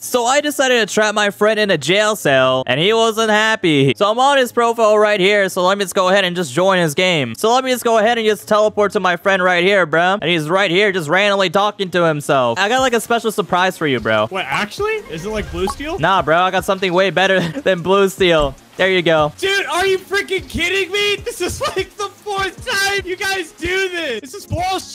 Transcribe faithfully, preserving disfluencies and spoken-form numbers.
So I decided to trap my friend in a jail cell, and he wasn't happy. So I'm on his profile right here, so let me just go ahead and just join his game. So let me just go ahead and just teleport to my friend right here, bro. And he's right here just randomly talking to himself. I got like a special surprise for you, bro. Wait, actually? Is it like blue steel? Nah, bro, I got something way better than blue steel. There you go. Dude, are you freaking kidding me? This is like the fourth time you guys do this. This is bullshit.